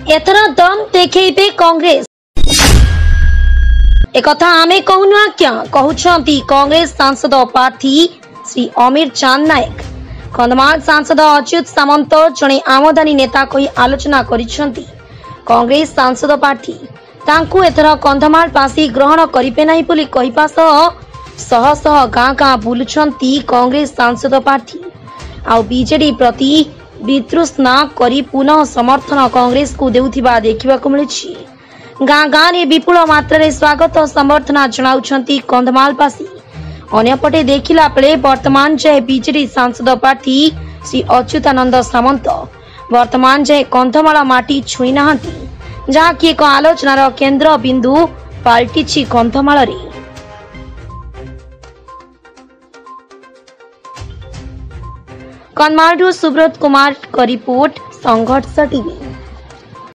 एथर दम देखैबे कांग्रेस एकथा आमे कहूनु आज्ञा कहउछंती कांग्रेस सांसद प्रार्थी श्री अमीर चांद नायक। कंधमाल सांसद अच्युत सामंत जणे आमदानी नेता कही आलोचना करिसंती। कांग्रेस सांसद प्रार्थी तांकु एथर कंधमाल पासी ग्रहण करिबे नाही बोली कहिबा सह सह गाँ गाँ बुलुछंती कांग्रेस सांसद प्रार्थी। आउ बीजेडी प्रति वितृष्णा करी पुनः समर्थन कांग्रेस को देउथिबा देखिबाकु मिलिछि। गाँ गाँ रे विपुल मात्रा स्वागत समर्थना जनाउछंती कंधमालवासी। अन्यपटे देखिला बेले वर्तमान जाए बीजेडी सांसद प्रार्थी श्री अच्युतानंद सामंत वर्तमान जाए कंधमाल माटी छुई नाहंती, जहाँकि एक आलोचनार केन्द्र बिंदु पाल्टिछि कंधमाल रे। कंधमालु सुब्रत कुमार का रिपोर्ट संघर्ष टीवी।